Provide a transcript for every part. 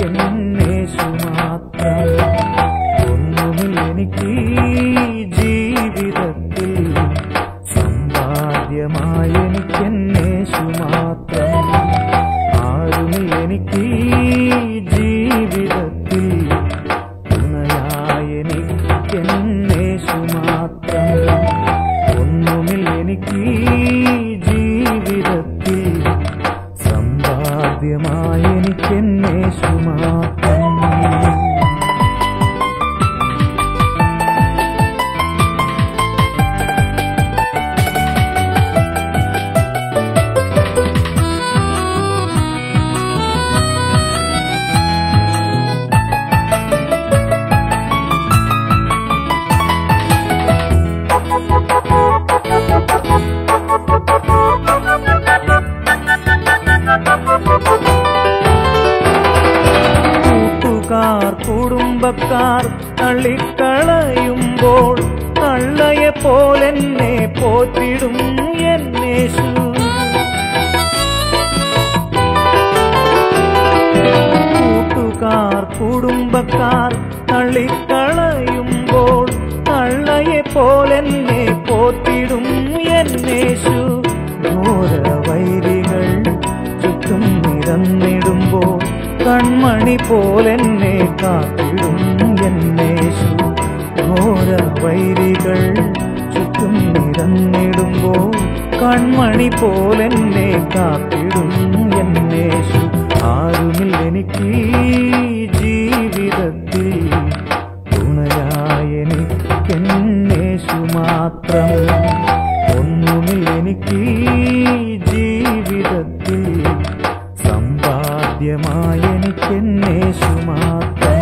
എനിക്കെന്നേശു മാത്രം. ഒന്നുമില്ലെനിക്ക് ജീവിതത്തിൽ, സമ്പാദ്യമായി എനിക്കെന്നേശു മാത്രം. ആരുമില്ലെനിക്ക് ജീവിതത്തിൽ, തുണയായി എനിക്കെന്നേശു മാത്രം. ഒന്നുമില്ലെനിക്ക് ജീവിതത്തിൽ, സമ്പാദ്യമായി എനിക്കെന്നേശു മാത്രം. കുടുംബക്കാർ തള്ളിക്കളയുമ്പോൾ തള്ളയെപ്പോലെന്നെ പോറ്റിടും എന്നേശു. കൂട്ടുകാർ കുടുംബക്കാർ തള്ളിക്കളയുമ്പോൾ തള്ളയെപ്പോലെന്നെ പോറ്റിടും എന്നേശു. ഘോരവൈരികൾ ചുറ്റും നിരന്നിടുമ്പോൾ കൺമണി പോലെന്നെ കാത്തിടും എന്നേശു. ഘോരവൈരികൾ ചുറ്റും നിരന്നിടുമ്പോൾ കൺമണി പോലെന്നെ കാത്തിടും എന്നേശു. ആരുമില്ലെനിക്ക് ജീവിതത്തിൽ, തുണയായി എനിക്കെന്നേശു മാത്രം. ഒന്നുമില്ലെനിക്ക് ജീവിതത്തിൽ, സമ്പാദ്യമായി എനിക്കെന്നേശു മാത്രം.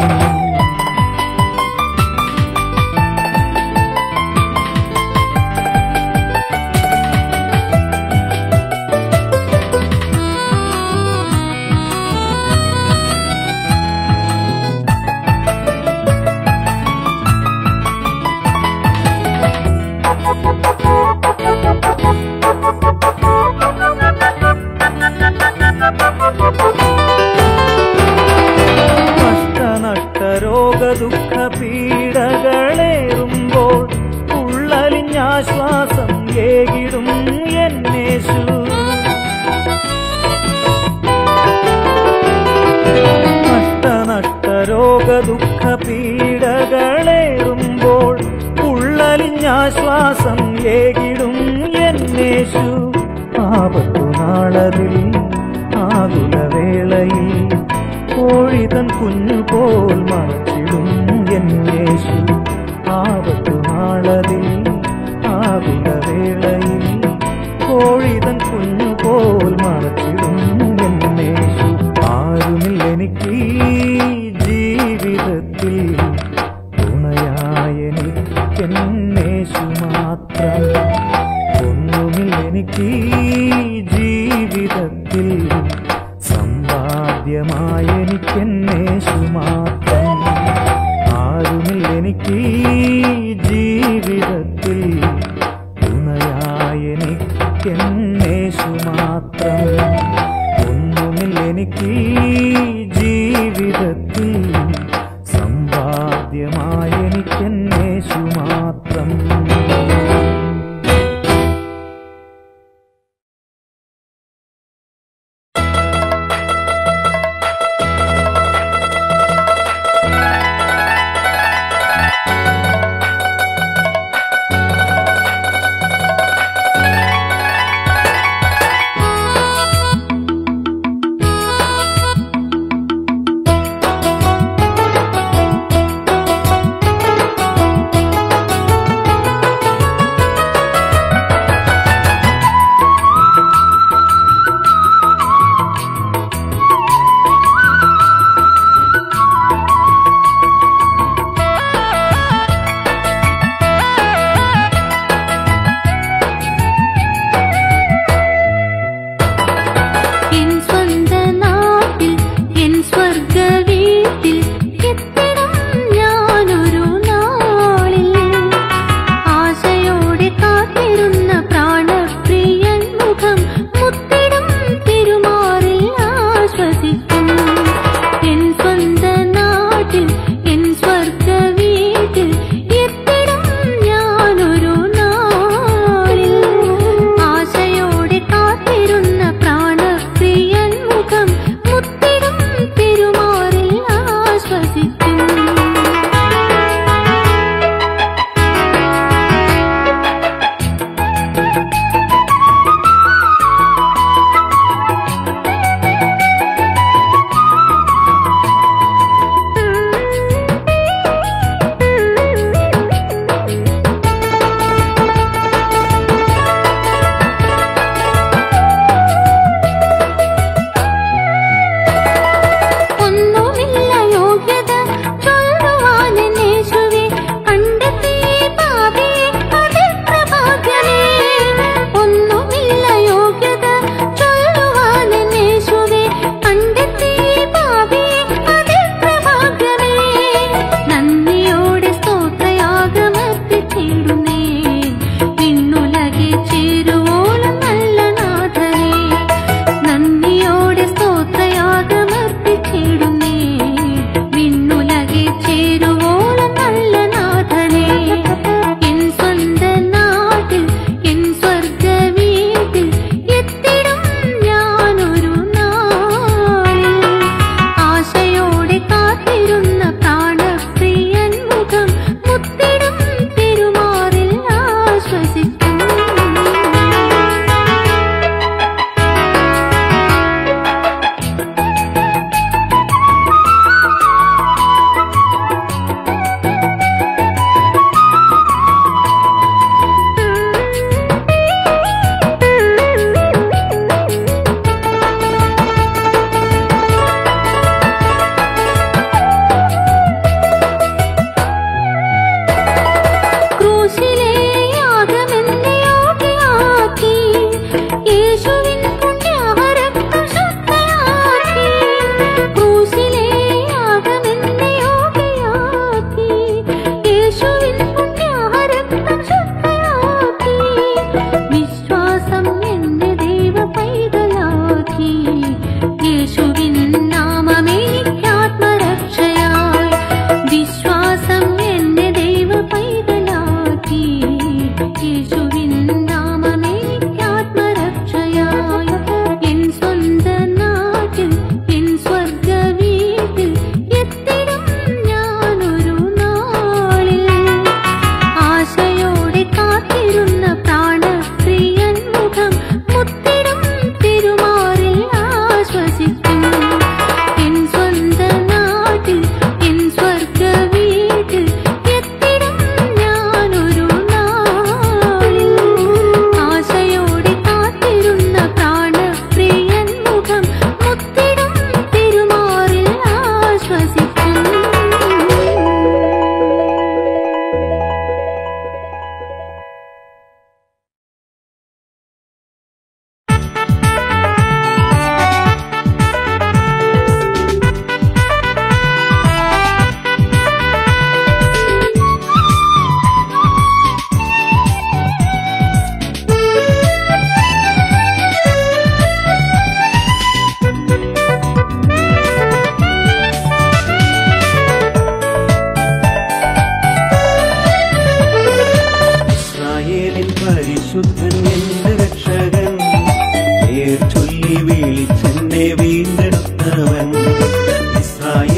രോഗദുഃഖ പീഡകളേറുമ്പോൾ ഉള്ളലിഞ്ഞാശ്വാസം ഏകിടും എന്നേശു. നഷ്ട രോഗദുഃഖ പീഡകളേറുമ്പോൾ ഉള്ളലിഞ്ഞാശ്വാസം ഏകിടും എന്നേശു. ആപത്തുനാളതിൽ ആകുലവേളയിൽ കോഴിതൻ കുഞ്ഞുപോൽ മറച്ചിടും എന്നേശു. ആപത്തുനാളതിൽ ആകുലവേളയിൽ കോഴിതൻ കുഞ്ഞുപോൽ മറച്ചിടും എന്നേശു. ആരുമില്ലെനിക്ക് ജീവിതത്തിൽ, തുണയായി എനിക്കെന്നേശു മാത്രം. ഒന്നുമില്ലെനിക്ക് ജീവിതത്തിൽ, സമ്പാദ്യമായി എനിക്കെന്നേശു മാത്രം. ആരുമില്ലെനിക്ക് ജീവിതത്തിൽ, തുണയായി എനിക്കെന്നേശു മാത്രം. ഒന്നുമില്ലെനിക്ക് ജീവിതത്തിൽ, സമ്പാദ്യമായി എനിക്കെന്നേശു മാത്രം.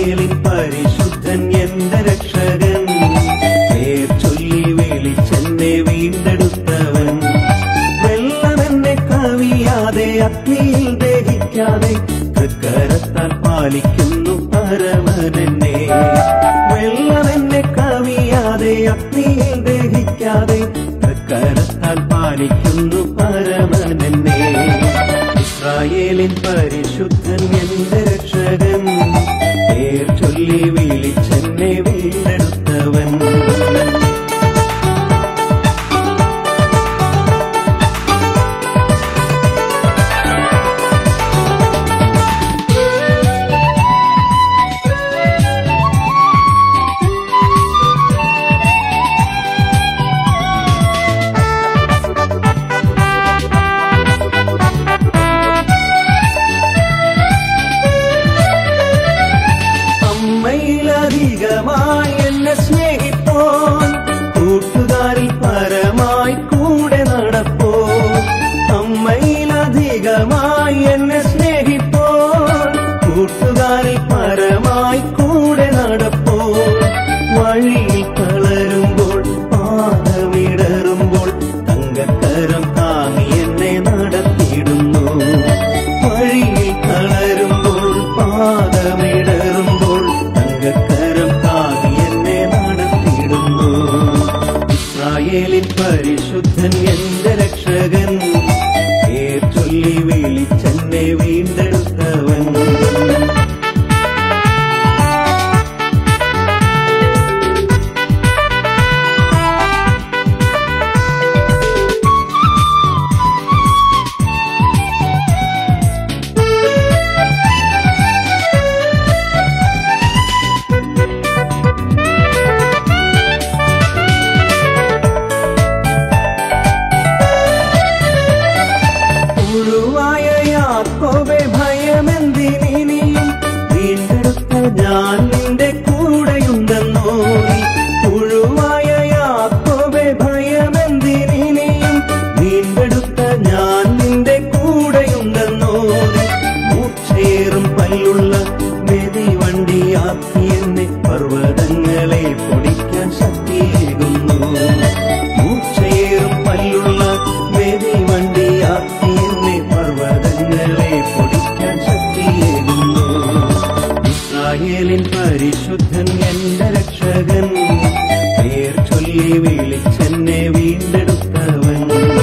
ഇസ്രായേലിൻ പരിശുദ്ധൻ എന്റെ രക്ഷകൻ, പേർ ചൊല്ലി വിളിച്ചെന്നെ വീണ്ടെടുത്തവൻ. വെള്ളം എന്നെ കവിയാതെ അഗ്നിയിൽ ദഹിക്കാതെ തൃക്കരത്താൽ പാലിക്കുന്നു പരമനെന്നെ. വെള്ളം എന്നെ കവിയാതെ അഗ്നിയിൽ ദഹിക്കാതെ തൃക്കരത്താൽ പാലിക്കുന്നു പരമനെന്നെ. ഇസ്രായേലിൻ പരിശുദ്ധൻ എന്റെ രക്ഷകൻ, പേർ ചൊല്ലി വിളിച്ചെന്നെ വീണ്ടെടുത്തവൻ. അമ്മയിലധികമായി എന്നെ സ്നേഹിപ്പോൻ, കൂട്ടുകാരിൽ പരമായി കൂടെ നടപ്പോൻ. അമ്മയിലധികമായി എന്നെ സ്നേഹിപ്പോൻ, കൂട്ടുകാരിൽ പരമായി കൂടെ നടപ്പോൻ. വഴിയിൽ തളരുമ്പോൾ പാദമിടറുമ്പോൾ തങ്കക്കരം താങ്ങി എന്നെ നടത്തിയിടുന്നു. വഴിയിൽ തളരുമ്പോൾ പാദമിടറുമ്പോൾ തങ്കക്കരം താങ്ങി എന്നെ നടത്തിയിടുന്നു. ഇസ്രായേലിൻ പരിശുദ്ധൻ എന്റെ രക്ഷകൻ, പേർ ചൊല്ലി വിളിച്ചെന്നെ വീണ്ടെടുത്തവൻ. പുഴുവായ യാക്കോബേ ഭയമെന്തിനിയും, വീണ്ടെടുത്ത ഞാൻ നിന്റെ കൂടെയുണ്ടെന്നോ. പുഴുവായ യാക്കോബേ ഭയമെന്തിനിയും, വീണ്ടെടുത്ത ഞാൻ നിന്റെ കൂടെയുണ്ടെന്നോ. മൂർച്ചയേറും പല്ലുള്ള മെതിവണ്ടിയാക്കി എന്നെ പർവ്വതങ്ങളെ പൊടിക്കാൻ ശക്തിയേകുന്നു. മൂർച്ചയേറും പല്ലുള്ള മെതിവണ്ടിയാക്കി എന്നെ പർവ്വതങ്ങളെ പൊടിക്കാൻ ശക്തിയേകുന്നു. ഇസ്രായേലിൻ പരിശുദ്ധൻ എന്റെ രക്ഷകൻ, പേർ ചൊല്ലി വിളിച്ചെന്നെ വീണ്ടെടുത്തവൻ.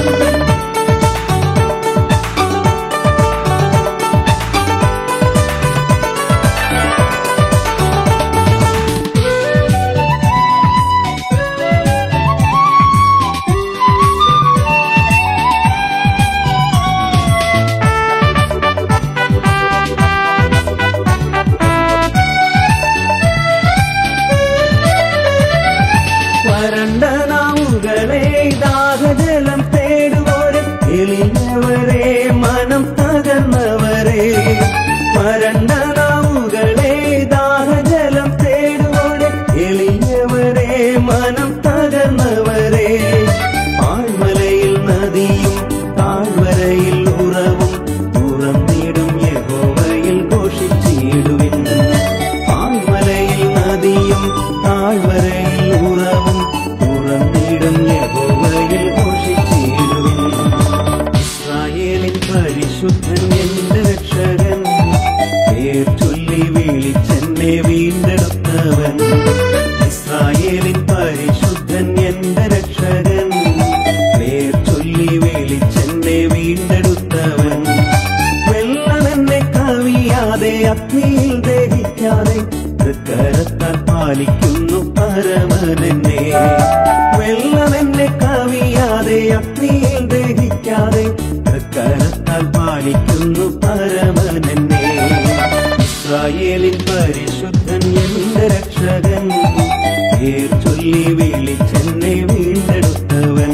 വരണ്ട നാവുകളെ ദാഹജലം തേടുവോരെ, എളിയവരെ മനം തകർന്നവരെ. വരണ്ട നാവുകളെ ദാഹജലം തേടുവോരെ, എളിയവരെ മനം തകർന്നവരെ. ആഴ്മലയിൽ നദിയും താഴ്വരയിൽ ഉറവും തുറന്നിടും യഹോവയിൽ ഘോഷിച്ചിടുവിൻ. ആഴ്മലയിൽ നദിയും താഴ്വരയിൽ ഉറവും തുറന്നിടും യഹോവയിൽ ഘോഷിച്ചിടുവിൻ. ഇസ്രായേലിൻ പരിശുദ്ധൻ എന്റെ രക്ഷകൻ, പേർ ചൊല്ലി വിളിച്ചെന്നെ വീണ്ടെടുത്തവൻ. ഇസ്രായേലിൻ പരിശുദ്ധൻ എന്റെ രക്ഷകൻ, പേർ ചൊല്ലി വിളിച്ചെന്നെ വീണ്ടെടുത്തവൻ. വെള്ളം എന്നെ കവിയാതെ അഗ്നിയിൽ ദഹിക്കാതെ തൃക്കരത്താൽ പാലിക്കുന്നു പരമനെന്നെ. വെള്ളം എന്നെ കവിയാതെ അഗ്നിയിൽ ദഹിക്കാതെ തൃക്കരത്താൽ പാലിക്കുന്നു പരമനെന്നെ. ഇസ്രായേലിൻ പരിശുദ്ധൻ എന്റെ രക്ഷകൻ, പേർ ചൊല്ലി വിളിച്ചെന്നെ വീണ്ടെടുത്തവൻ.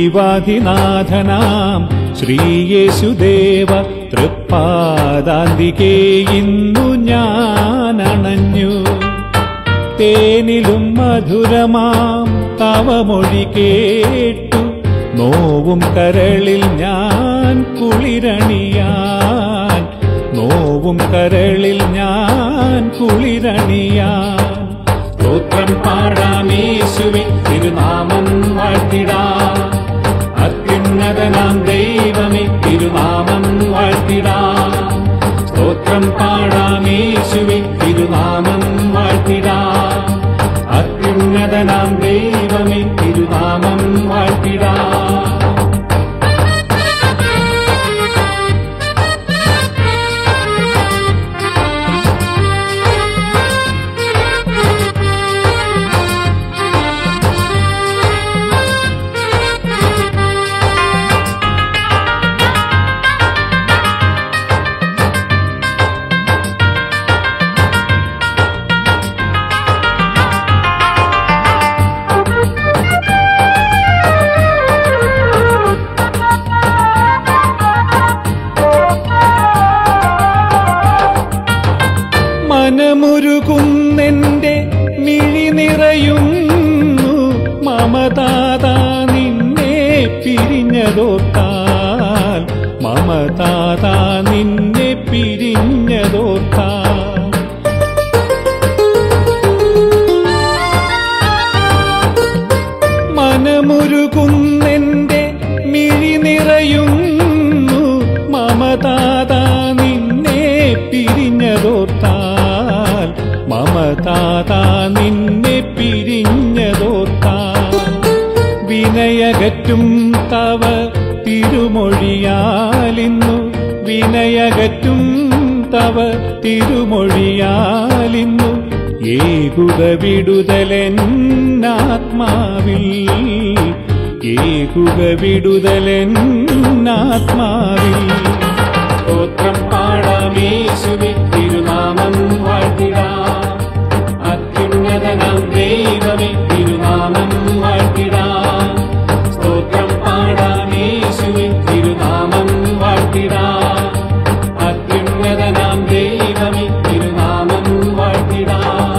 ജീവാധിനാഥനാം ശ്രീയേശുദേവ തൃപ്പാദാന്തികേ ഇന്നു ഞാൻ അണഞ്ഞു. തേനിലും മധുരമാം തവ മൊഴി കേട്ടു നോവും കരളിൽ ഞാൻ കുളിരണിയാൻ, നോവും കരളിൽ ഞാൻ കുളിരണിയാൻ. സ്തോത്രം പാടാം യേശുവിൻ തിരുനാമം വാഴ്ത്തിടാം, അത്യുന്നതനാം ദൈവമേ തിരുനാമം വാഴ്ത്തിടാം. സ്തോത്രം പാടാം യേശുവിൻ തിരുനാമം വാഴ്ത്തിടാം, അത്യുന്നതനാം ദൈവമേ തിരുനാമം വാഴ്ത്തിടാം. മനമുരുകുന്നെന്റെ മിഴി നിറയുന്നു മമതാതാ നിന്നെ പിരിഞ്ഞതോർത്താൽ, മമതാതാ നിന്നെ പിരിഞ്ഞതോർത്താൽ. മനമുരുകുന്നെന്റെ മിഴി നിറയുന്നു മമതാതാ നിന്നെ പിരിഞ്ഞതോർത്താൽ, മമതാതാ നിന്നെ പിരിഞ്ഞതോർത്താൽ. വിനയകറ്റും തവ തിരുമൊഴിയാലിന്നു, വിനയകറ്റും തവ തിരുമൊഴിയാലിന്നു ഏകുക വിടുതലെന്നാത്മാവിൽ, ഏകുക വിടുതലെന്നാത്മാവിൽ. സ്തോത്രം പാടാം യേശുവിൻ തിരുനാമം വാഴ്ത്തിടാം, അത്യുന്നതനാം ദൈവമേ തിരുനാമം വാഴ്ത്തിടാം. സ്തോത്രം പാടാം യേശുവിൻ തിരുനാമം വാഴ്ത്തിടാം, അത്യുന്നതനാം ദൈവമേ തിരുനാമം വാഴ്ത്തിടാം.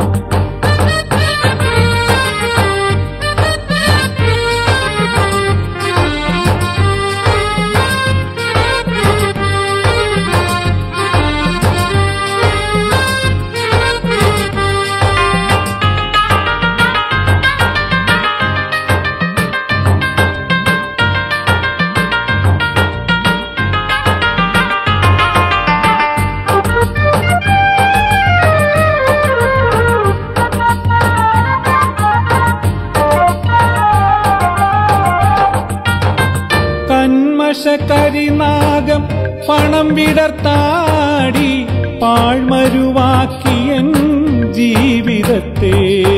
കന്മഷകരിനാഗം പണം വിടർത്താടി പാഴ്മരുവാക്കിയൻ ജീവിതത്തെ,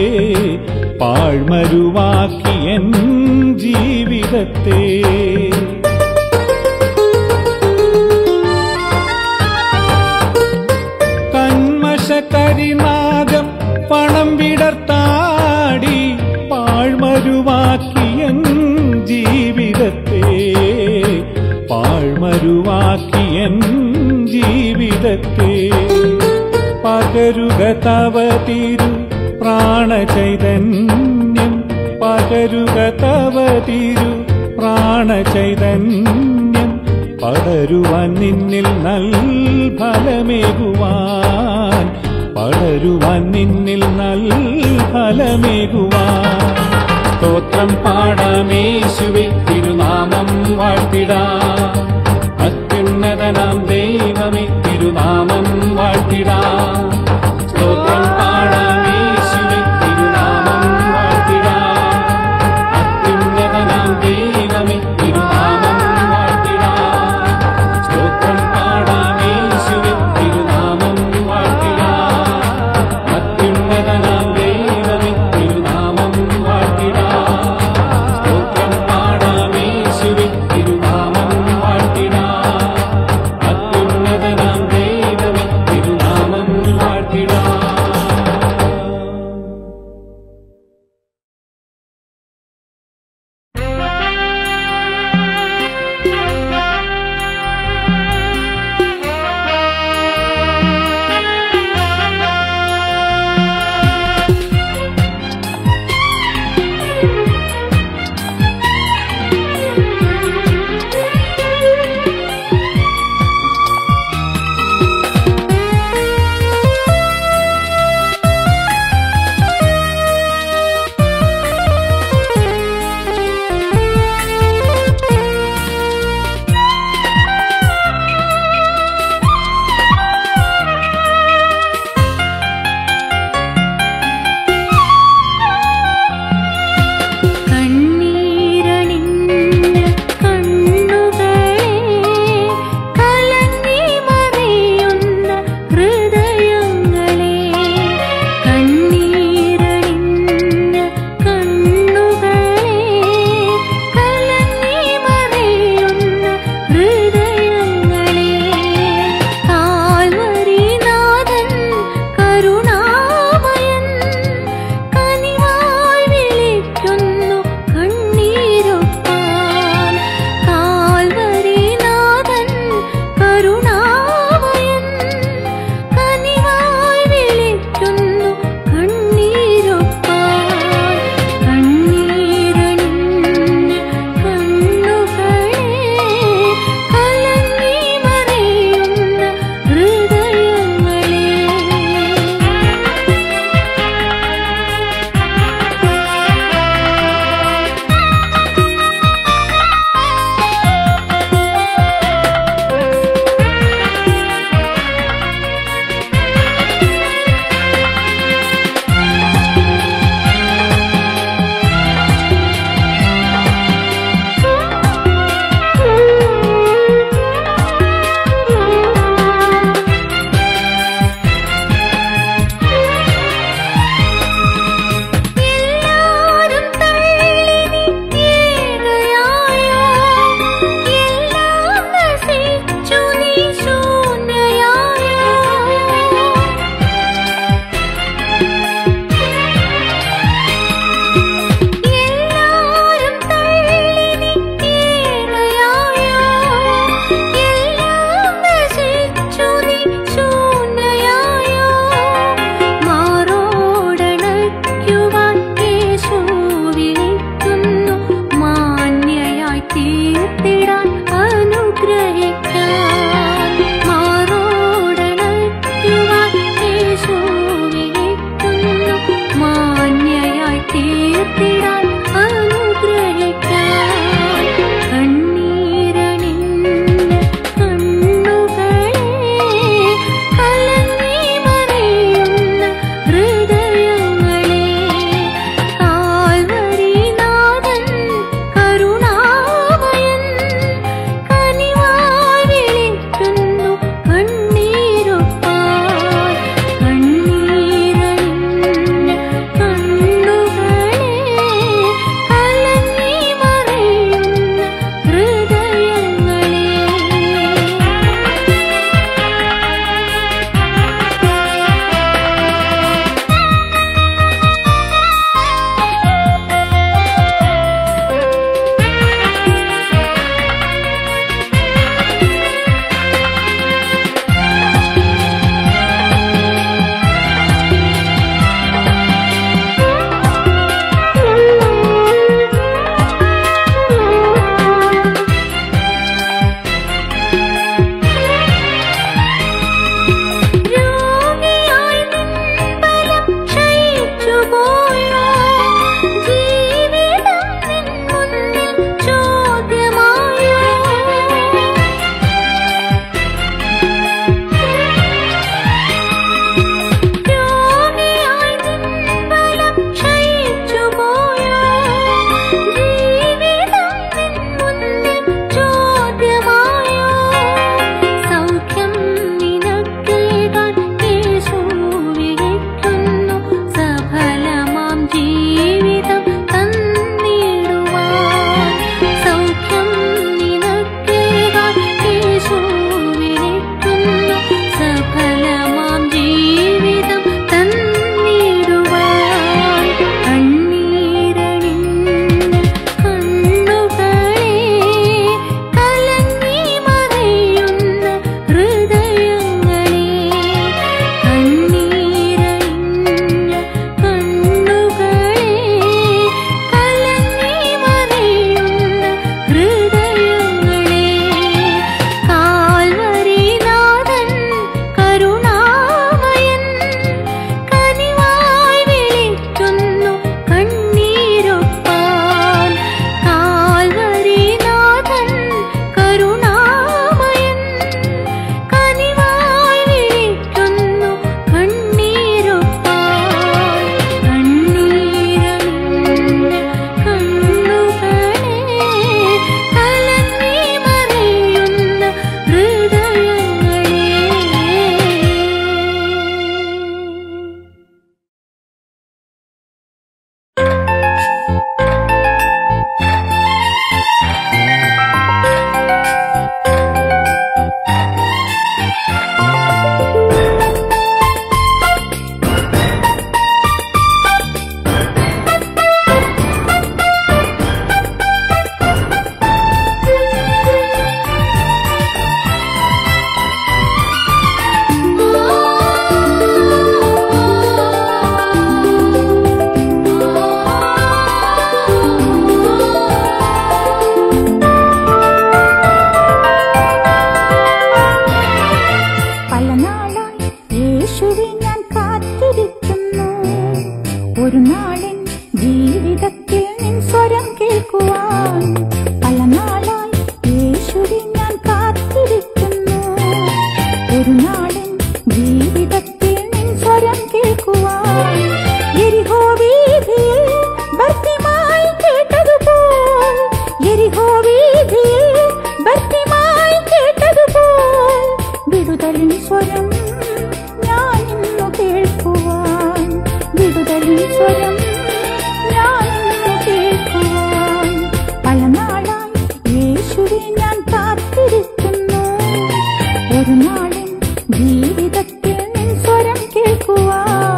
പാഴ്മരുവാക്കിയൻ ജീവിതത്തെ. കന്മഷകരിനാഗം പണം വിടർത്താടി പാഴ്മരുവാക്കിയൻ ജീവിതത്തെ, പാഴ്മരുവാക്കിയൻ ജീവിതത്തെ. പകരുക തവ തിരു പ്രാണചൈതന്യം, പകരുക തവ തിരു പ്രാണചൈതന്യം. പടരുവാൻ നിന്നിൽ നൽഫലമേകുവാൻ, പടരുവാൻ നിന്നിൽ നൽഫലമേകുവാൻ. സ്തോത്രം പാടാം യേശുവിൻ തിരുനാമം വാഴ്ത്തിടാം, അത്യുന്നതനാം ദൈവമേ തിരുനാമം വാഴ്ത്തിടാം. സ്തോത്രം പാടാം യേശുവിൻ തിരുനാമം വാഴ്ത്തിടാം, അത്യുന്നതനാം ദൈവമേ തിരുനാമം വാഴ്ത്തിടാം. സ്തോത്രം പാടാം യേശുവിൻ തിരുനാമം വാഴ്ത്തിടാം, അത്യുന്നതനാം ദൈവമേ തിരുനാമം വാഴ്ത്തിടാം. സ്തോത്രം പാടാം യേശുവിൻ തിരുനാമം വാഴ്ത്തിടാം, അത്യുന്നതനാം ദൈവമേ തിരുനാമം യേശുവേ ഞാൻ കാത്തിരിക്കുന്നു. ഒരു നാളിൻ ജീവിതത്തിൽ നിൻ സ്വരം കേൾക്കുവാൻ പല നാളായി യേശുവേ ഞാൻ കാത്തിരിക്കുന്നു. ഒരു നാളിൻ ജീവിതത്തിൽ നിൻ സ്വരം കേൾക്കുവാൻ യെരിഹോ വീഥിയിൽ ഭർത്തിമായി കേട്ടതുപോൽ, യെരിഹോ വീഥിയിൽ ഭർത്തിമായി കേട്ടതുപോൽ വിടുതലിൻ സ്വരം ഞാൻ ഇന്നു കേൾക്കുവാൻ, വിടുതലിൻ സ്വരം ഞാൻ ഇന്നു കേൾക്കുവാൻ പല നാളായി യേശുവേ ഞാൻ കാത്തിരിക്കുന്നു. ഒരു നാളിൻ ജീവിതത്തിൽ നിൻ സ്വരം കേൾക്കുവാൻ.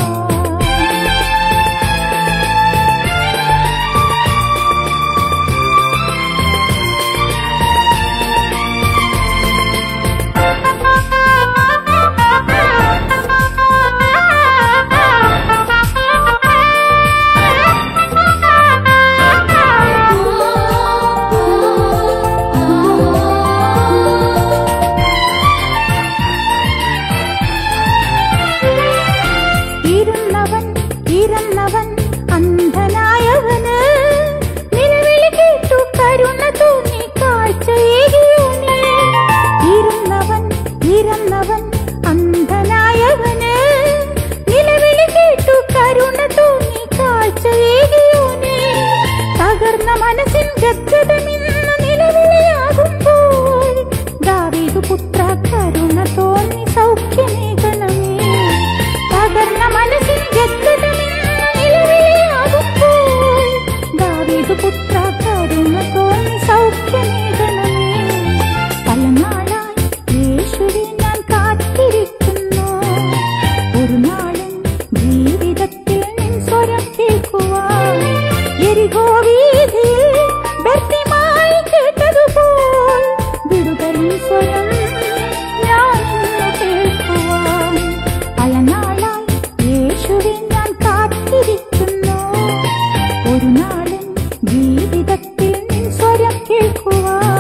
ഇരന്നവൻ അന്ധനായവന് നിലവിളി കേട്ടു കരുണ തോന്നി കാഴ്ചയേകിയോനെ. ഇരന്നവൻ അന്ധനായവന് നിലവിളി കേട്ടു കരുണ തോന്നി കാഴ്ചയേകിയോനെ. തകർന്ന മനസ്സിൻ ഗദ്ഗതമിന്ന് നിലവിളിയാകുമ്പോൾ ദാവീദു പുത്ര കരുണ തോന്നി സൗഖ്യമേകണമേ. തകർന്ന മനസ്സിൻ ഗദ്ഗതമിന്ന് നിലവിളിയാകുമ്പോൾ ദാവീദു പുത്ര കരുണ തോന്നി സൗഖ്യമേകണമേ. പല നാളായി യേശുവേ ഞാൻ കാത്തിരിക്കുന്നു. ഒരു നാളും ജീവിതത്തിൽ നിൻ സ്വരം കേൾക്കുവാൻ യെരിഹോ വീഥിയിൽ ഭർത്തിമായി കേട്ടതുപോൽ വിടുതലിൻ സ്വരം ഞാൻ ഇന്നു കേൾക്കുവാൻ പല നാളായി യേശുവേ ഞാൻ കാത്തിരിക്കുന്നു. ഒരു നാളും ജീവിതത്തിൽ നിൻ സ്വരം കേൾക്കുവാൻ.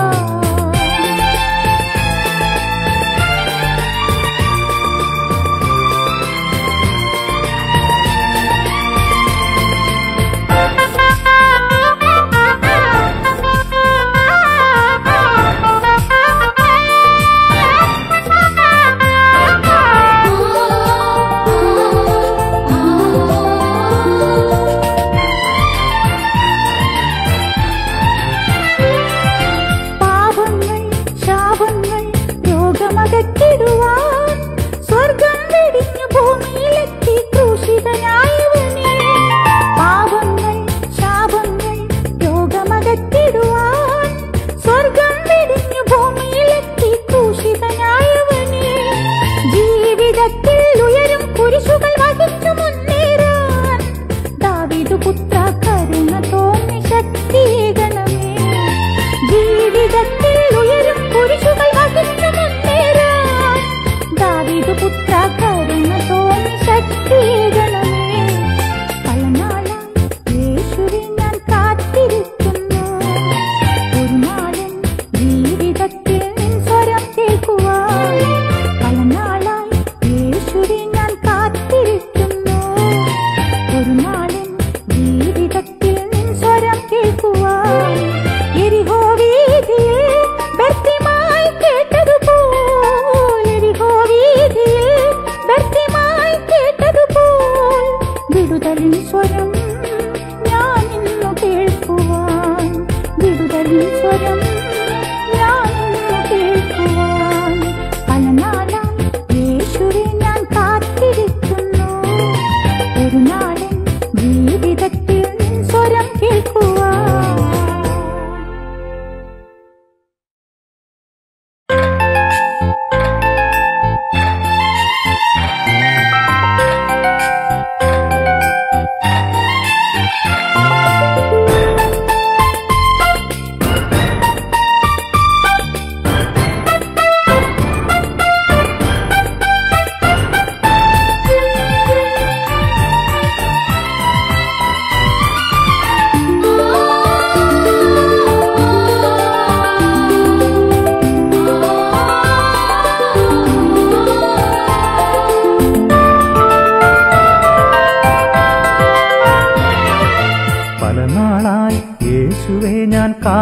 പാപങ്ങൾ ശാപങ്ങൾ രോഗമകറ്റിടുവാൻ സ്വർഗം വെടിഞ്ഞു ഭൂമിയിലെത്തി ക്രൂശിതനായവനെ. പാപങ്ങൾ ശാപങ്ങൾ രോഗമകറ്റിടുവാൻ സ്വർഗം വെടിഞ്ഞു ഭൂമിയിലെത്തി ക്രൂശിതനായവനെ. ജീവിതത്തിൽ ഉയരും കുരിശുകൾ വഹിച്ചു മുന്നേറാൻ ദാവീദു പുത്ര കരുണ തോന്നി ശക്തിയേകണമേ. ജീവിതത്തിൽ ഉയരും കുരിശുകൾ വഹിച്ചു മുന്നേറാൻ ദാവീദു പുത്ര കരുണ തോന്നി ശക്തിയേകണമേ. പല നാളായി യേശുവേ ഞാൻ കാത്തിരിക്കുന്നു. ഒരു നാളും ജീവിതത്തിൽ നിൻ സ്വരം കേൾക്കുവാൻ പല നാളായി യേശുവേ ഞാൻ കാത്തിരിക്കുന്നു. ഒരു നാളും ജീവിതത്തിൽ നിൻ സ്വരം കേൾക്കുവാൻ യെരിഹോ വീഥിയിൽ ഭർത്തിമായി കേട്ടതുപോൽ, യെരിഹോ വീഥിയിൽ ഭർത്തിമായി കേട്ടതുപോൽ വിടുതലിൻ സ്വരം ഞാൻ ഇന്നു കേൾക്കുവാൻ, വിടുതലിൻ സ്വരം ഞാൻ ഇന്നു കേൾക്കുവാൻ പല നാളായി യേശുവേ ഞാൻ കാത്തിരിക്കുന്നു. ഒരു നാളും ജീവിതത്തിൽ നിൻ സ്വരം കേൾക്കുവാൻ.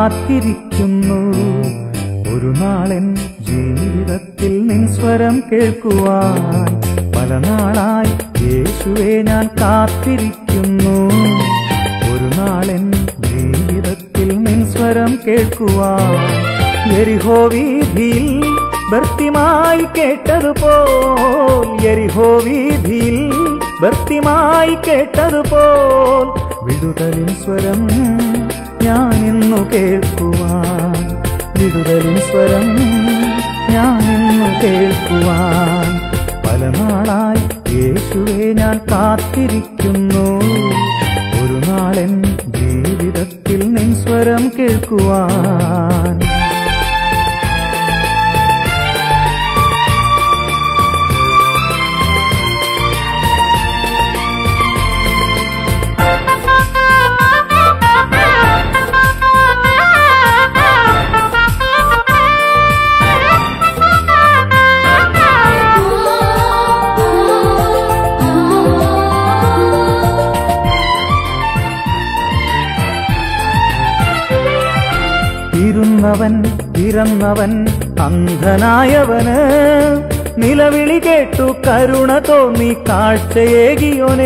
കാത്തിരിക്കുന്നു. ഒരു നാളെൻ ജീവിതത്തിൽ നിൻ സ്വരം കേൾക്കുവാൻ പല നാളായി യേശുവേ ഞാൻ കാത്തിരിക്കുന്നു. ഒരു നാളെൻ ജീവിതത്തിൽ നിൻ സ്വരം കേൾക്കുവാൻ യെരിഹോ വീഥിയിൽ ഭർത്തിമായി കേട്ടതുപോൽ, യെരിഹോ വീഥിയിൽ ഭർത്തിമായി കേട്ടതുപോൽ വിടുതലിൻ സ്വരം ഞാനിന്നു കേൾക്കുവാൻ, വിടുതലിൻ സ്വരം ഞാനിന്നു കേൾക്കുവാൻ പല നാളായി യേശുവേ ഞാൻ കാത്തിരിക്കുന്നു. ഒരു നാളെൻ ജീവിതത്തിൽ നിൻ സ്വരം കേൾക്കുവാൻ. പിറന്നവൻ അന്ധനായവന് നിലവിളി കേട്ടു കരുണ തോന്നി കാഴ്ചയേകിയോനേ.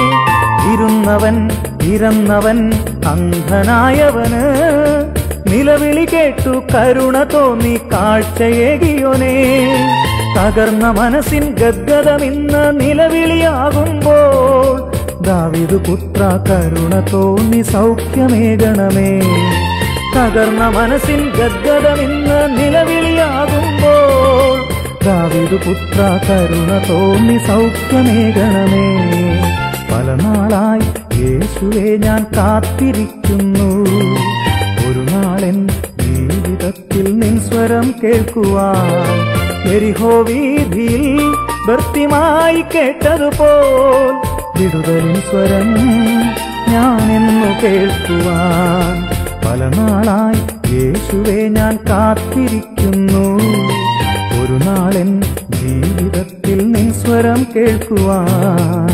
പിറന്നവൻ അന്ധനായവന് നിലവിളി കേട്ടു കരുണ തോന്നി കാഴ്ചയേകിയോനേ. തകർന്ന മനസ്സിൻ ഗദ്ഗതമിന്ന് നിലവിളിയാകുമ്പോൾ ദാവീദ് പുത്ര കരുണ തോന്നി സൗഖ്യമേകണമേ. തകർന്ന മനസ്സിൻ ഗദ്ഗതമിന്ന് നിലവിളിയാകുമ്പോൾ ദാവീദ് പുത്ര കരുണ തോന്നി സൗഖ്യമേകണമേ. പല നാളായി യേശുവേ ഞാൻ കാത്തിരിക്കുന്നു. ഒരു നാളെൻ ജീവിതത്തിൽ നിൻ സ്വരം കേൾക്കുവാൻ യെരിഹോ വീഥിയിൽ ഭർത്തിമായി കേട്ടതുപോൽ വിടുതലിൻ സ്വരം ഞാനെന്നു കേൾക്കുവാൻ പല നാളായി യേശുവേ ഞാൻ കാത്തിരിക്കുന്നു. ഒരു നാളെൻ ജീവിതത്തിൽ നിൻ സ്വരം കേൾക്കുവാൻ.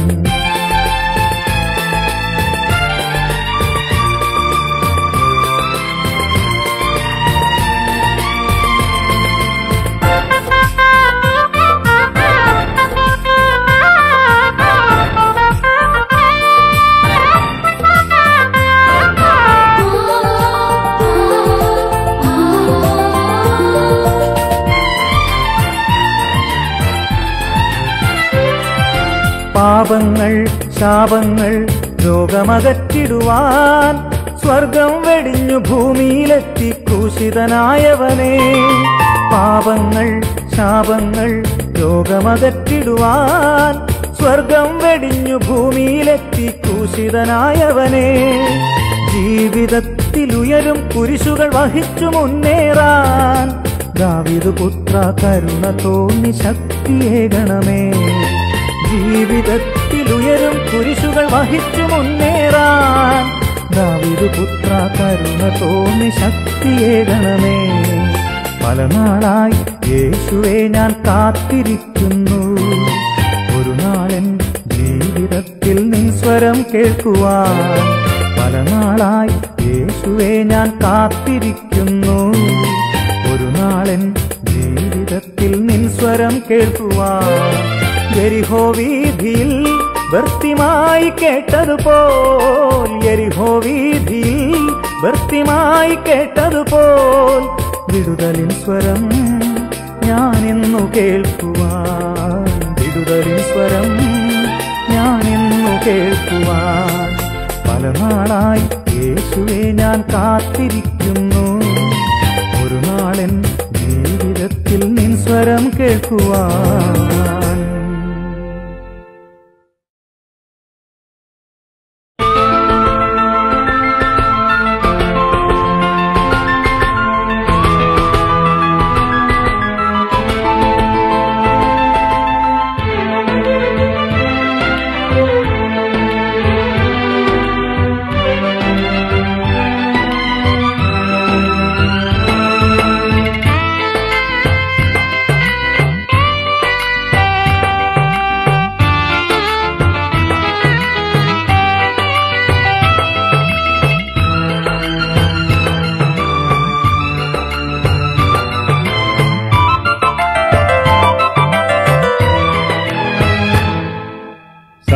പാപങ്ങൾ ശാപങ്ങൾ രോഗമകറ്റിടുവാൻ സ്വർഗം വെടിഞ്ഞു ഭൂമിയിലെത്തി ക്രൂശിതനായവനേ. പാപങ്ങൾ ശാപങ്ങൾ രോഗമകറ്റിടുവാൻ സ്വർഗം വെടിഞ്ഞു ഭൂമിയിലെത്തി ക്രൂശിതനായവനേ. ജീവിതത്തിലുയരും കുരിശുകൾ വഹിച്ചു മുന്നേറാൻ ദാവീദ് പുത്ര കരുണ തോന്നി ശക്തിയേകണമേ. ജീവിതത്തിലുയരും കുരിശുകൾ വഹിച്ചു മുന്നേറാൻ ദാവീദ് പുത്ര കരുണ തോന്നി ശക്തിയേകണമേ. പല നാളായി യേശുവേ ഞാൻ കാത്തിരിക്കുന്നു. ഒരു നാളെൻ ജീവിതത്തിൽ നിൻ സ്വരം കേൾക്കുവാൻ പല നാളായി യേശുവേ ഞാൻ കാത്തിരിക്കുന്നു. ഒരു നാളെൻ ജീവിതത്തിൽ നിൻ സ്വരം കേൾക്കുവാൻ യെരിഹോ വീഥിയിൽ ഭർത്തിമായി കേട്ടതുപോൽ, യെരിഹോ വീഥിയിൽ ഭർത്തിമായി കേട്ടതുപോൽ വിടുതലിൻ സ്വരം ഞാനിന്നു കേൾക്കുവാൻ, വിടുതലിൻ സ്വരം ഞാനിന്നു കേൾക്കുവാൻ പല നാളായി യേശുവേ ഞാൻ കാത്തിരിക്കുന്നു. ഒരു നാളെൻ ജീവിതത്തിൽ നിൻ സ്വരം കേൾക്കുവാൻ.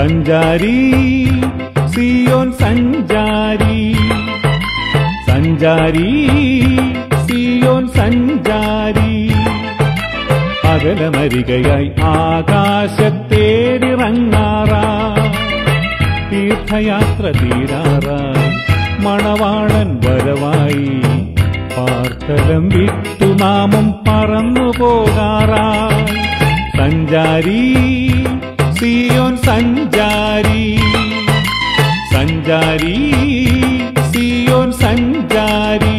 സഞ്ചാരി സിയോൻ സഞ്ചാരി, സഞ്ചാരി സിയോൻ സഞ്ചാരി, അകലമരികയായി ആകാശത്തേരിറങ്ങാറായി, തീർത്ഥയാത്ര തീരാറായി, മണവാളൻ വരവായി, പാർത്തലം വിട്ടു നാമം പറന്നു പോകാറായി. സഞ്ചാരി സിയോൻ സഞ്ചാരി, സഞ്ചാരി സിയോൻ സഞ്ചാരി.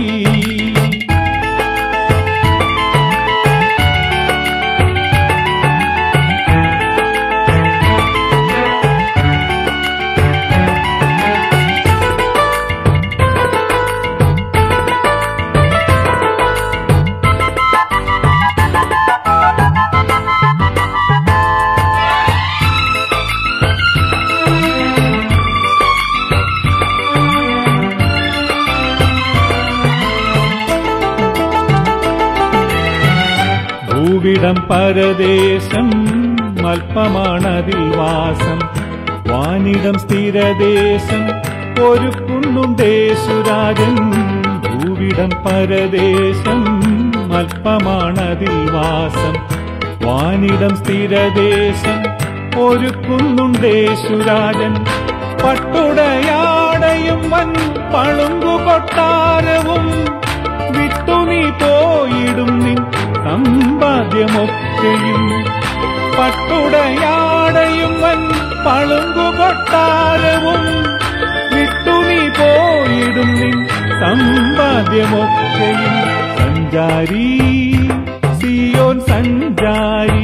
ഭൂവിടം പരദേശം അല്പമാണതിൽ വാസം, വാനിടം സ്ഥിരദേശം ഒരുക്കുന്നുണ്ടേശുരാജൻ. ഭൂവിടം പരദേശം അല്പമാണതിൽ വാസം, വാനിടം സ്ഥിരദേശം ഒരുക്കുന്നുണ്ടേശുരാജൻ. പട്ടുടയാടയും വൻ പളുങ്കു കൊട്ടാരവും വിട്ടു നീ പോയിടും നിൻ സമ്പാദ്യമൊക്കെയും. പട്ടുടയാടയും വൻ പളുങ്കു കൊട്ടാരവും വിട്ടു നീ പോയിടും നിൻ സമ്പാദ്യമൊക്കെയും. സഞ്ചാരി സിയോൻ സഞ്ചാരി,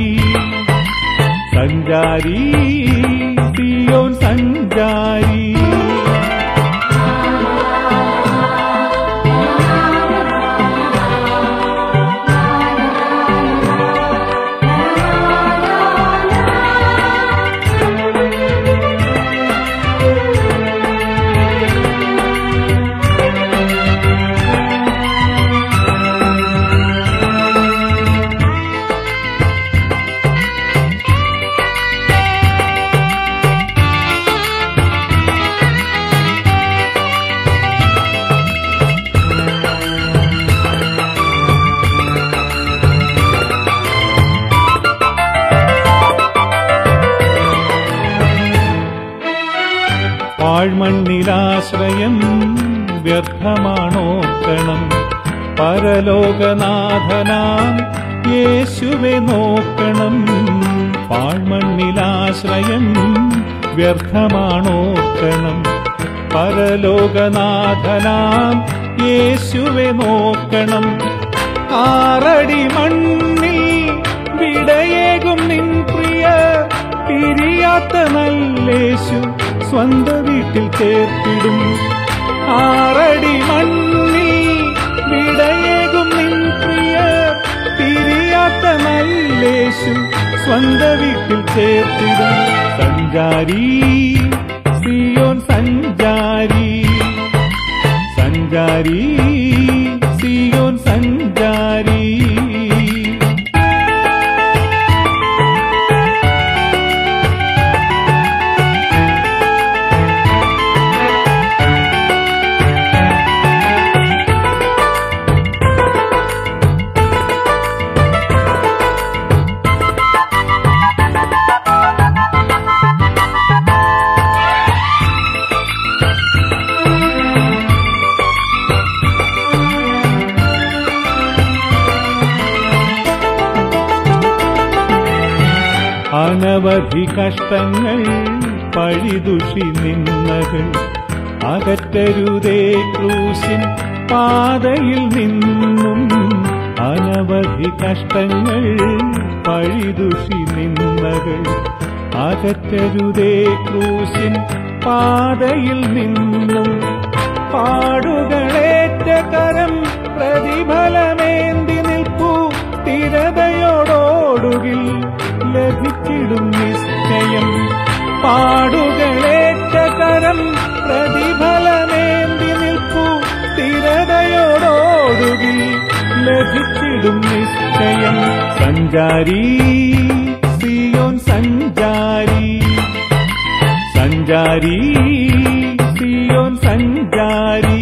സഞ്ചാരി സിയോൻ സഞ്ചാരി. പാഴ്മണ്ണിലാശ്രയം വ്യർത്ഥമാണോർക്കണം, പരലോകനാഥനാം യേശുവെ നോക്കണം. പാഴ്മണ്ണിലാശ്രയം വ്യർത്ഥമാണോർക്കണം, പരലോകനാഥനാം യേശുവെ നോക്കണം. ആറടി മണ്ണിൽ വിടയേകും നിൻ പ്രിയ പിരിയാത്ത നല്ലേശു സ്വന്ത വീട്ടിൽ ചേർത്തിടും. ആറടി മണ്ണിൽ വിടയേകും നിൻ പ്രിയ പിരിയാത്ത നല്ലേശു സ്വന്ത വീട്ടിൽ ചേർത്തിടും. സഞ്ചാരി സിയോൻ സഞ്ചാരി, സഞ്ചാരി സിയോൻ സഞ്ചാരി. അനവധി കഷ്ടങ്ങൾ പഴിതുഷി നിന്നകൾ അകറ്റരുതേ ക്രൂശിൻ പാതയിൽ നിന്നും. അനവധി കഷ്ടങ്ങൾ പഴിതുഷി നിന്നകൾ അകറ്റരുതേ ക്രൂശിൻ പാതയിൽ നിന്നും. പാടുകളേറ്റ കരം പ്രതിഫലമേന്തി നിൽപ്പൂ, സ്ഥിരതയോടോടുകിൽ ലഭിച്ചിടും നിശ്ചയം. പാടുകളേറ്റ കരം പ്രതിഫലമേന്തി നിൽപ്പൂ, സ്ഥിരതയോടോടുകിൽ ലഭിച്ചിടും നിശ്ചയം. സഞ്ചാരി സിയോൻ സഞ്ചാരി, സഞ്ചാരി സിയോൻ സഞ്ചാരി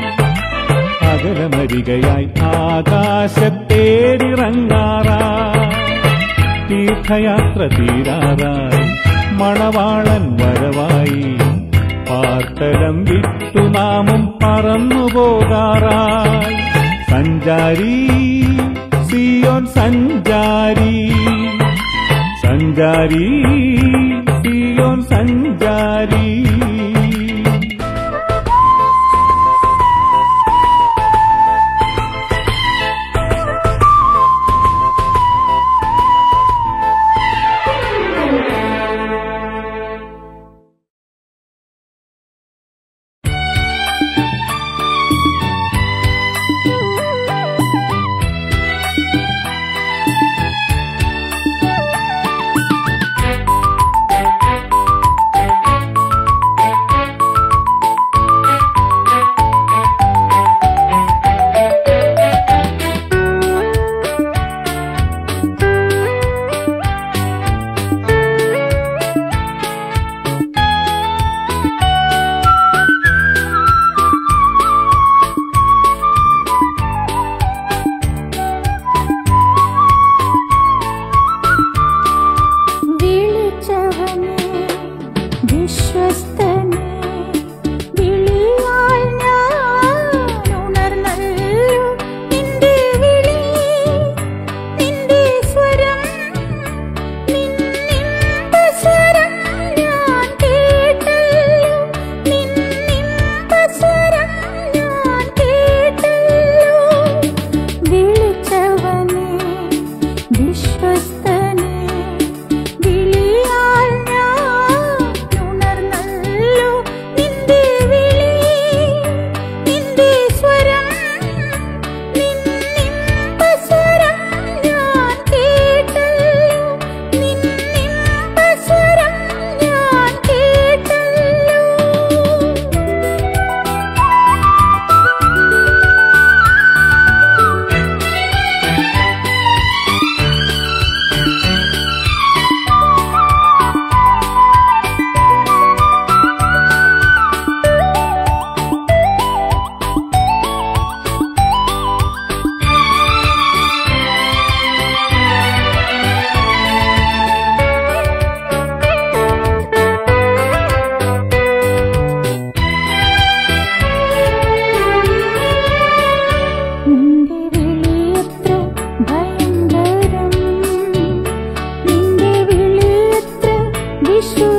അകലമരികയായി ആകാശത്തേരിറങ്ങാറായി തീർത്ഥയാത്ര തീരാറായി മണവാളൻ വരവായി പാർത്തലം വിട്ടു നാമും പറന്നുപോകാറായി സഞ്ചാരി സിയോൻ സഞ്ചാരി സഞ്ചാരി സിയോൻ സഞ്ചാരി വിശ്വ